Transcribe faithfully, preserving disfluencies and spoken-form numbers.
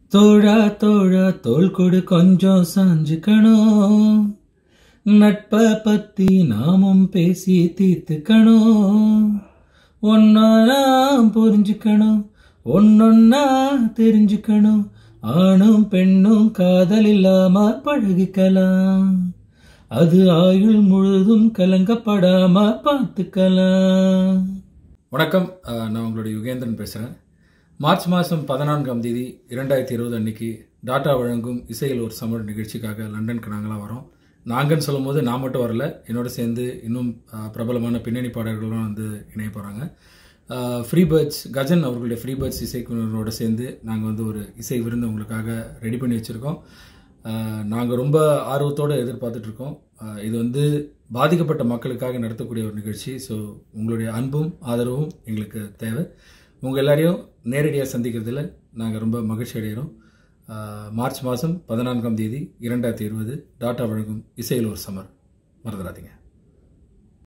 தோழா தோழா தோள் கொடு கொஞ்சம் சாஞ்சுக்கணும், நட்ப பத்தி நாமும் பேசி தீர்த்துக்கணும், ஒன்னா புரிஞ்சுக்கணும், ஒன்னொன்னா தெரிஞ்சுக்கணும், ஆணும் பெண்ணும் காதல் இல்லாம பழகிக்கலாம், அது ஆயுள் முழுதும் கலங்கப்படாம பார்த்துக்கலாம். வணக்கம், நான் உங்களுடைய யுகேந்திரன் பேசுகிறேன். மார்ச் மாதம் பதினான்காம் தேதி இரண்டாயிரத்தி இருபது அன்னைக்கு டாட்டா வழங்கும் இசையில் ஒரு சமர் நிகழ்ச்சிக்காக லண்டனுக்கு நாங்களாம் வரோம். நாங்கன்னு சொல்லும் போது நான் மட்டும் வரல, என்னோட சேர்ந்து இன்னும் பிரபலமான பின்னணி பாடல்களும் வந்து இணைய போகிறாங்க. ஃப்ரீ பேர்ட்ஸ் கஜன் அவர்களுடைய ஃப்ரீ பேர்ட்ஸ் இசைக்குழுவோட சேர்ந்து நாங்கள் வந்து ஒரு இசை விருந்து உங்களுக்காக ரெடி பண்ணி வச்சுருக்கோம். நாங்கள் ரொம்ப ஆர்வத்தோடு எதிர்பார்த்துட்ருக்கோம். இது வந்து பாதிக்கப்பட்ட மக்களுக்காக நடத்தக்கூடிய ஒரு நிகழ்ச்சி. ஸோ உங்களுடைய அன்பும் ஆதரவும் எங்களுக்கு தேவை. உங்கள் எல்லாரையும் நேரடியாக சந்திக்கிறதுல நாங்கள் ரொம்ப மகிழ்ச்சி அடைகிறோம். மார்ச் மாதம் பதினான்காம் தேதி இரண்டாயிரத்தி இருபது டாட்டா வழங்கும் இசையில் ஒரு சமர் மறந்துடாதீங்க.